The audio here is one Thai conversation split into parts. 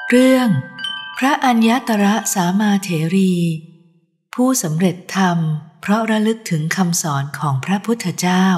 เรื่องพระอัญญตระสามาเถรีผู้สำเร็จธรรมเพราะระลึกถึงคำสอนของพระพุทธเจ้า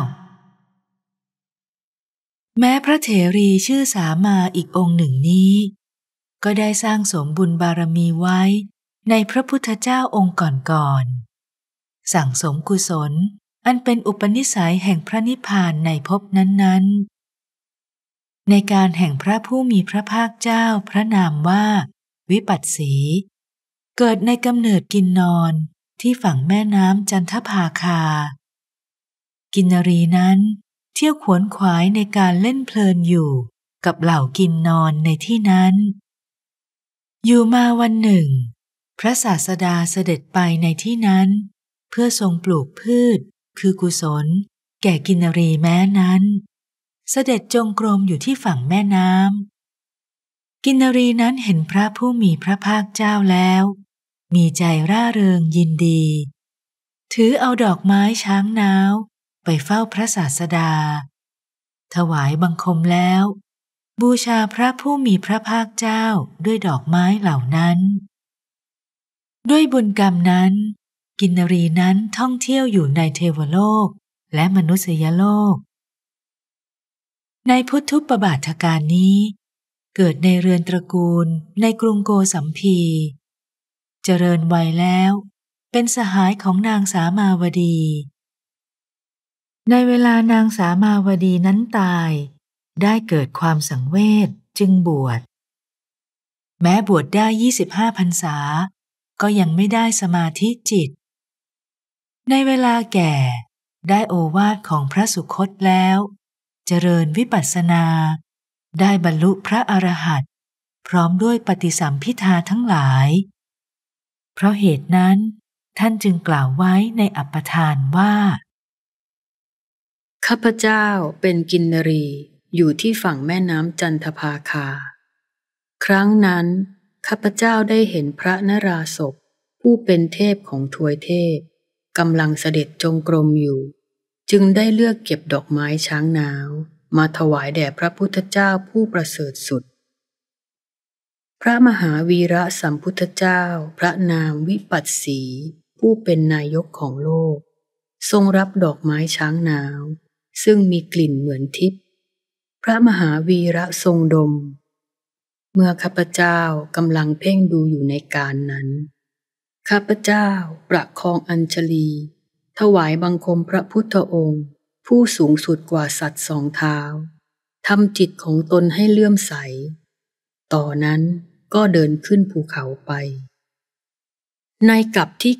แม้พระเถรีชื่อสามาอีกองค์หนึ่งนี้ก็ได้สร้างสมบุญบารมีไว้ในพระพุทธเจ้าองค์ก่อนๆสั่งสมกุศลอันเป็นอุปนิสัยแห่งพระนิพพานในภพนั้นๆในการแห่งพระผู้มีพระภาคเจ้าพระนามว่าวิปัสสีเกิดในกำเนิดกินนอนที่ฝั่งแม่น้ำจันทภาคากินนรีนั้นเที่ยวขวนขวายในการเล่นเพลินอยู่กับเหล่ากินนอนในที่นั้นอยู่มาวันหนึ่งพระศาสดาเสด็จไปในที่นั้นเพื่อทรงปลูกพืชคือกุศลแก่กินนรีแม้นั้นเสด็จจงกรมอยู่ที่ฝั่งแม่น้ำกินนรีนั้นเห็นพระผู้มีพระภาคเจ้าแล้วมีใจร่าเริงยินดีถือเอาดอกไม้ช้างน้าวไปเฝ้าพระศาสดาถวายบังคมแล้วบูชาพระผู้มีพระภาคเจ้าด้วยดอกไม้เหล่านั้นด้วยบุญกรรมนั้นกินนรีนั้นท่องเที่ยวอยู่ในเทวโลกและมนุษยโลกในพุทธุปบาทการนี้เกิดในเรือนตระกูลในกรุงโกสัมพีเจริญวัยแล้วเป็นสหายของนางสามาวดีในเวลานางสามาวดีนั้นตายได้เกิดความสังเวชจึงบวชแม้บวชได้25 พรรษาก็ยังไม่ได้สมาธิจิตในเวลาแก่ได้โอวาทของพระสุคตแล้วเจริญวิปัสสนาได้บรรลุพระอรหันต์พร้อมด้วยปฏิสัมภิทาทั้งหลายเพราะเหตุนั้นท่านจึงกล่าวไว้ในอัปปทานว่าข้าพเจ้าเป็นกินนรีอยู่ที่ฝั่งแม่น้ำจันทภาคาครั้งนั้นข้าพเจ้าได้เห็นพระนราศพผู้เป็นเทพของทวยเทพกำลังเสด็จจงกรมอยู่จึงได้เลือกเก็บดอกไม้ช้างนาวมาถวายแด่พระพุทธเจ้าผู้ประเสริฐสุดพระมหาวีระสัมพุทธเจ้าพระนามวิปัสสีผู้เป็นนายกของโลกทรงรับดอกไม้ช้างนาวซึ่งมีกลิ่นเหมือนทิพย์พระมหาวีระทรงดมเมื่อข้าพเจ้ากำลังเพ่งดูอยู่ในการนั้นข้าพเจ้าประคองอัญชลีถวายบังคมพระพุทธองค์ผู้สูงสุดกว่าสัตว์สองเท้าทำจิตของตนให้เลื่อมใสต่อนั้นก็เดินขึ้นภูเขาไปในกัปที่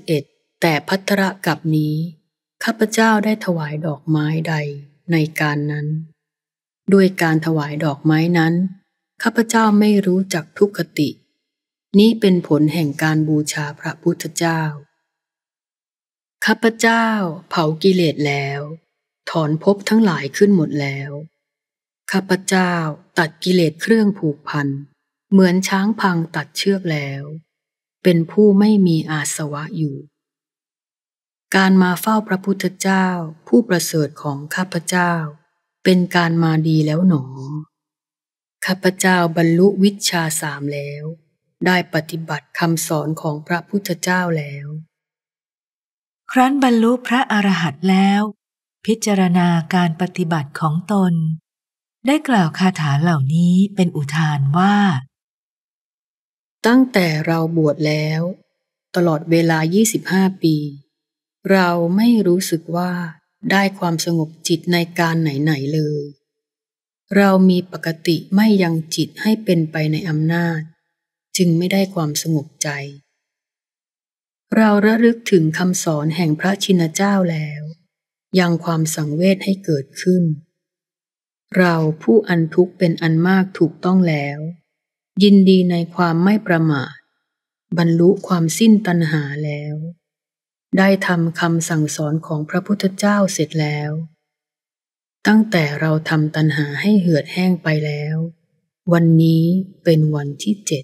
91แต่ภัทรกัปนี้ข้าพเจ้าได้ถวายดอกไม้ใดในการนั้นด้วยการถวายดอกไม้นั้นข้าพเจ้าไม่รู้จักทุกขตินี้เป็นผลแห่งการบูชาพระพุทธเจ้าข้าพเจ้าเผากิเลสแล้วถอนภพทั้งหลายขึ้นหมดแล้วข้าพเจ้าตัดกิเลสเครื่องผูกพันเหมือนช้างพังตัดเชือกแล้วเป็นผู้ไม่มีอาสวะอยู่การมาเฝ้าพระพุทธเจ้าผู้ประเสริฐของข้าพเจ้าเป็นการมาดีแล้วหนอข้าพเจ้าบรรลุวิชชา3แล้วได้ปฏิบัติคำสอนของพระพุทธเจ้าแล้วครั้นบรรลุพระอรหันต์แล้วพิจารณาการปฏิบัติของตนได้กล่าวคาถาเหล่านี้เป็นอุทานว่าตั้งแต่เราบวชแล้วตลอดเวลา25 ปีเราไม่รู้สึกว่าได้ความสงบจิตในการไหนๆเลยเรามีปกติไม่ยังจิตให้เป็นไปในอำนาจจึงไม่ได้ความสงบใจเราระลึกถึงคำสอนแห่งพระชินเจ้าแล้วยังความสังเวชให้เกิดขึ้นเราผู้อันทุกข์เป็นอันมากถูกต้องแล้วยินดีในความไม่ประมาทบรรลุความสิ้นตัณหาแล้วได้ทำคำสั่งสอนของพระพุทธเจ้าเสร็จแล้วตั้งแต่เราทำตัณหาให้เหือดแห้งไปแล้ววันนี้เป็นวันที่7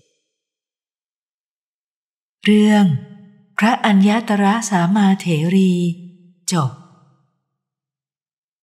เรื่องพระอัญญตระสามาเถรีจบ